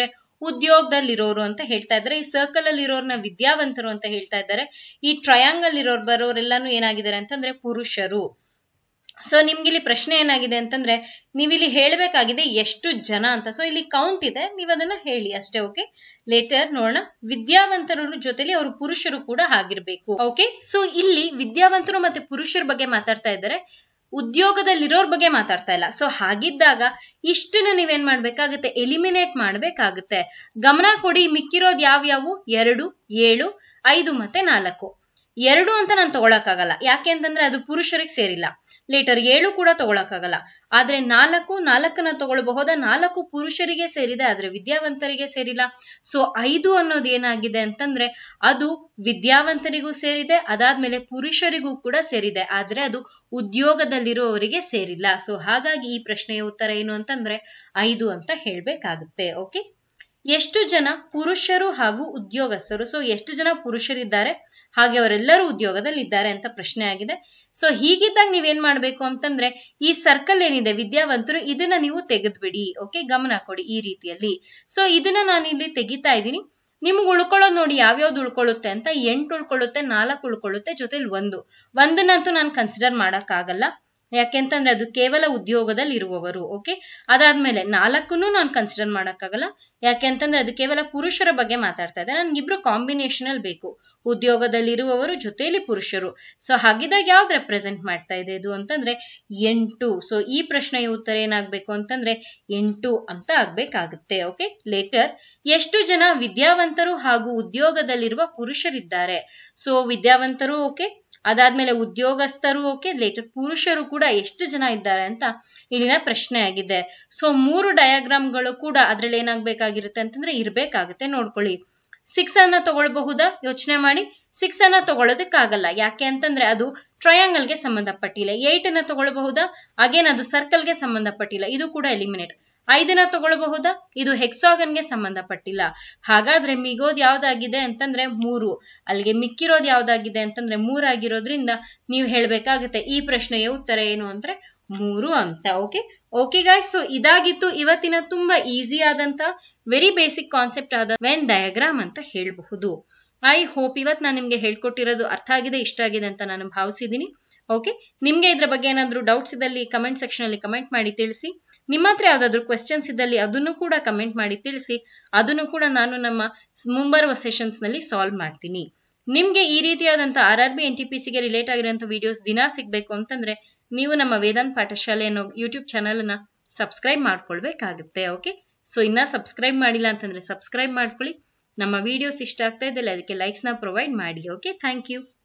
ಉದ್ಯೋಗದಲ್ಲಿರೋರು ಅಂತ ಹೇಳ್ತಾ ಇದ್ದಾರೆ. ಈ ಸರ್ಕಲ್ ಅಲ್ಲಿ ಇರೋರ್ನ ವಿದ್ಯಾವಂತರು ಅಂತ ಹೇಳ್ತಾ ಇದ್ದಾರೆ. ಈ ಟ್ರಯಾಂಗಲ್ ಬರೋರೆಲ್ಲಾನು ಏನಾಗಿದ್ದಾರೆ ಅಂತಂದ್ರೆ ಪುರುಷರು. ಸೊ ನಿಮ್ಗೆ ಇಲ್ಲಿ ಪ್ರಶ್ನೆ ಏನಾಗಿದೆ ಅಂತಂದ್ರೆ ನೀವಿಲ್ಲಿ ಹೇಳ್ಬೇಕಾಗಿದೆ ಎಷ್ಟು ಜನ ಅಂತ. ಸೊ ಇಲ್ಲಿ ಕೌಂಟ್ ಇದೆ, ನೀವು ಅದನ್ನ ಹೇಳಿ ಅಷ್ಟೇ. ಓಕೆ, ಲೇಟರ್ ನೋಡೋಣ. ವಿದ್ಯಾವಂತರ ಜೊತೆಲಿ ಅವರು ಪುರುಷರು ಕೂಡ ಆಗಿರ್ಬೇಕು. ಓಕೆ, ಸೊ ಇಲ್ಲಿ ವಿದ್ಯಾವಂತರು ಮತ್ತೆ ಪುರುಷರ ಬಗ್ಗೆ ಮಾತಾಡ್ತಾ ಇದ್ದಾರೆ, ಉದ್ಯೋಗದಲ್ಲಿರೋರ್ ಬಗ್ಗೆ ಮಾತಾಡ್ತಾ ಇಲ್ಲ. ಸೊ ಹಾಗಿದ್ದಾಗ ಇಷ್ಟನ್ನ ನೀವೇನ್ ಮಾಡ್ಬೇಕಾಗುತ್ತೆ, ಎಲಿಮಿನೇಟ್ ಮಾಡ್ಬೇಕಾಗುತ್ತೆ. ಗಮನ ಕೊಡಿ, ಮಿಕ್ಕಿರೋದು ಯಾವ್ಯಾವು? 2, 7, 5 ಮತ್ತೆ 4. 2 ಅಂತ ನಾನು ತಗೊಳಕ್ಕಾಗಲ್ಲ, ಯಾಕೆ ಅಂತಂದ್ರೆ ಅದು ಪುರುಷರಿಗೆ ಸೇರಿಲ್ಲ. ಲೇಟರ್ 7 ಕೂಡ ತಗೊಳಕ್ಕಾಗಲ್ಲ. ಆದ್ರೆ 4ನ ತಗೊಳ್ಬಹುದಾ? 4 ಪುರುಷರಿಗೆ ಸೇರಿದೆ, ಆದ್ರೆ ವಿದ್ಯಾವಂತರಿಗೆ ಸೇರಿಲ್ಲ. ಸೊ 5 ಅನ್ನೋದು ಏನಾಗಿದೆ ಅಂತಂದ್ರೆ ಅದು ವಿದ್ಯಾವಂತರಿಗೂ ಸೇರಿದೆ, ಅದಾದ್ಮೇಲೆ ಪುರುಷರಿಗೂ ಕೂಡ ಸೇರಿದೆ, ಆದ್ರೆ ಅದು ಉದ್ಯೋಗದಲ್ಲಿರುವವರಿಗೆ ಸೇರಿಲ್ಲ. ಸೊ ಹಾಗಾಗಿ ಈ ಪ್ರಶ್ನೆಯ ಉತ್ತರ ಏನು ಅಂತಂದ್ರೆ 5 ಅಂತ ಹೇಳ್ಬೇಕಾಗುತ್ತೆ. ಓಕೆ, ಎಷ್ಟು ಜನ ಪುರುಷರು ಹಾಗೂ ಉದ್ಯೋಗಸ್ಥರು? ಸೊ ಎಷ್ಟು ಜನ ಪುರುಷರಿದ್ದಾರೆ ಹಾಗೆ ಅವರೆಲ್ಲರೂ ಉದ್ಯೋಗದಲ್ಲಿ ಇದ್ದಾರೆ ಅಂತ ಪ್ರಶ್ನೆ ಆಗಿದೆ. ಸೊ ಹೀಗಿದ್ದಾಗ ನೀವೇನ್ ಮಾಡ್ಬೇಕು ಅಂತಂದ್ರೆ ಈ ಸರ್ಕಲ್ ಏನಿದೆ ವಿದ್ಯಾವಂತರು, ಇದನ್ನ ನೀವು ತೆಗೆದ್ಬಿಡಿ. ಓಕೆ, ಗಮನ ಕೊಡಿ ಈ ರೀತಿಯಲ್ಲಿ. ಸೊ ಇದನ್ನ ನಾನು ಇಲ್ಲಿ ತೆಗಿತಾ ಇದ್ದೀನಿ. ನಿಮ್ಗೆ ಉಳ್ಕೊಳ್ಳೋದು ನೋಡಿ ಯಾವ್ಯಾವ್ದು ಉಳ್ಕೊಳ್ಳುತ್ತೆ ಅಂತ. 8 ಉಳ್ಕೊಳ್ಳುತ್ತೆ, 4 ಉಳ್ಕೊಳ್ಳುತ್ತೆ, ಜೊತೆಲಿ 1. ನಾನು ಕನ್ಸಿಡರ್ ಮಾಡಕ್ ಆಗಲ್ಲ, ಯಾಕೆಂತಂದ್ರೆ ಅದು ಕೇವಲ ಉದ್ಯೋಗದಲ್ಲಿ ಇರುವವರು. ಓಕೆ, ಅದಾದ್ಮೇಲೆ 4 ನಾನು ಕನ್ಸಿಡರ್ ಮಾಡಕ್ಕಾಗಲ್ಲ, ಯಾಕೆಂತಂದ್ರೆ ಅದು ಕೇವಲ ಪುರುಷರ ಬಗ್ಗೆ ಮಾತಾಡ್ತಾ ಇದೆ. ನನ್ಗಿಬ್ರು ಕಾಂಬಿನೇಷನ್ ಅಲ್ಲಿ ಬೇಕು, ಉದ್ಯೋಗದಲ್ಲಿ ಇರುವವರು ಜೊತೆಲಿ ಪುರುಷರು. ಸೊ ಹಾಗಿದ್ದಾಗ ಯಾವ್ದು ರೆಪ್ರೆಸೆಂಟ್ ಮಾಡ್ತಾ ಇದೆ ಇದು ಅಂತಂದ್ರೆ 8. ಸೊ ಈ ಪ್ರಶ್ನೆಯ ಉತ್ತರ ಏನಾಗ್ಬೇಕು ಅಂತಂದ್ರೆ 8 ಅಂತ ಆಗ್ಬೇಕಾಗುತ್ತೆ. ಓಕೆ, ಲೇಟರ್ ಎಷ್ಟು ಜನ ವಿದ್ಯಾವಂತರು ಹಾಗೂ ಉದ್ಯೋಗದಲ್ಲಿರುವ ಪುರುಷರಿದ್ದಾರೆ? ಸೊ ವಿದ್ಯಾವಂತರು ಓಕೆ, ಅದಾದ್ಮೇಲೆ ಉದ್ಯೋಗಸ್ಥರು ಓಕೆ, ಲೇಟರ್ ಪುರುಷರು ಕೂಡ ಎಷ್ಟು ಜನ ಇದ್ದಾರೆ ಅಂತ ಇಲ್ಲಿನ ಪ್ರಶ್ನೆ ಆಗಿದೆ. ಸೊ 3 ಡಯಾಗ್ರಾಮ್ಗಳು ಕೂಡ ಅದ್ರಲ್ಲಿ ಏನಾಗ್ಬೇಕಾಗಿರುತ್ತೆ ಅಂತಂದ್ರೆ ಇರ್ಬೇಕಾಗುತ್ತೆ. ನೋಡ್ಕೊಳ್ಳಿ, 6 ಅನ್ನ ತಗೊಳ್ಬಹುದಾ? ಯೋಚನೆ ಮಾಡಿ. 6 ಅನ್ನ ತಗೊಳ್ಳೋದಕ್ಕಾಗಲ್ಲ, ಯಾಕೆ ಅಂತಂದ್ರೆ ಅದು ಟ್ರಯಾಂಗಲ್ ಗೆ ಸಂಬಂಧಪಟ್ಟಿಲ್ಲ. 8 ಅನ್ನ ತಗೊಳ್ಬಹುದಾ? ಅಗೇನ್ ಅದು ಸರ್ಕಲ್ ಗೆ ಸಂಬಂಧಪಟ್ಟಿಲ್ಲ, ಇದು ಕೂಡ ಎಲಿಮಿನೇಟ್. 5 ತಗೊಳ್ಬಹುದಾ? ಇದು ಹೆಕ್ಸಾಗನ್ ಗೆ ಸಂಬಂಧಪಟ್ಟಿಲ್ಲ. ಹಾಗಾದ್ರೆ ಮಿಗೋದ್ ಯಾವ್ದಾಗಿದೆ ಅಂತಂದ್ರೆ 3. ಅಲ್ಲಿಗೆ ಮಿಕ್ಕಿರೋದು ಯಾವ್ದಾಗಿದೆ ಅಂತಂದ್ರೆ 3 ಆಗಿರೋದ್ರಿಂದ ನೀವು ಹೇಳ್ಬೇಕಾಗುತ್ತೆ ಈ ಪ್ರಶ್ನೆಯ ಉತ್ತರ ಏನು ಅಂದ್ರೆ 3 ಅಂತ. ಓಕೆ ಗಾಯ್ಸ್, ಸೊ ಇದಾಗಿತ್ತು ಇವತ್ತಿನ ತುಂಬಾ ಈಸಿ ಆದಂತ ವೆರಿ ಬೇಸಿಕ್ ಕಾನ್ಸೆಪ್ಟ್ ಆದ ವೆನ್ ಡಯಾಗ್ರಾಮ್ ಅಂತ ಹೇಳ್ಬಹುದು. ಐ ಹೋಪ್ ಇವತ್ತು ನಾನು ನಿಮ್ಗೆ ಹೇಳ್ಕೊಟ್ಟಿರೋದು ಅರ್ಥ ಆಗಿದೆ, ಇಷ್ಟ ಆಗಿದೆ ಅಂತ ನಾನು ಭಾವಿಸಿದೀನಿ. ಓಕೆ, ನಿಮ್ಗೆ ಇದ್ರ ಬಗ್ಗೆ ಏನಾದ್ರು ಡೌಟ್ಸ್ ಇದ್ದಲ್ಲಿ ಕಮೆಂಟ್ ಸೆಕ್ಷನ್ ಅಲ್ಲಿ ಕಮೆಂಟ್ ಮಾಡಿ ತಿಳಿಸಿ. ನಿಮ್ಮ ಹತ್ರ ಯಾವ್ದಾದ್ರು ಕ್ವೆಶ್ಚನ್ಸ್ ಇದ್ದಲ್ಲಿ ಅದನ್ನು ಕೂಡ ಕಮೆಂಟ್ ಮಾಡಿ ತಿಳಿಸಿ. ಅದನ್ನು ಕೂಡ ನಾನು ನಮ್ಮ ಮುಂಬರುವ ಸೆಷನ್ಸ್ ನಲ್ಲಿ ಸಾಲ್ವ್ ಮಾಡ್ತೀನಿ. ನಿಮ್ಗೆ ಈ ರೀತಿಯಾದಂತ RRB NTPC ಗೆ ರಿಲೇಟ್ ಆಗಿರುವಂತ ವಿಡಿಯೋಸ್ ದಿನ ಸಿಗ್ಬೇಕು ಅಂತಂದ್ರೆ ನೀವು ನಮ್ಮ ವೇದಾಂತ್ ಪಾಠಶಾಲೆ ಅನ್ನೋ ಯೂಟ್ಯೂಬ್ ಚಾನಲ್ ನ ಸಬ್ಸ್ಕ್ರೈಬ್ ಮಾಡ್ಕೊಳ್ಬೇಕಾಗುತ್ತೆ. ಓಕೆ, ಸೊ ಇನ್ನ ಸಬ್ಸ್ಕ್ರೈಬ್ ಮಾಡಿಲ್ಲ ಅಂತಂದ್ರೆ ಸಬ್ಸ್ಕ್ರೈಬ್ ಮಾಡ್ಕೊಳ್ಳಿ. ನಮ್ಮ ವಿಡಿಯೋಸ್ ಇಷ್ಟ ಆಗ್ತಾ ಇದ್ದಲ್ಲಿ ಅದಕ್ಕೆ ಲೈಕ್ಸ್ ನ ಪ್ರೊವೈಡ್ ಮಾಡಿ. Okay, thank you.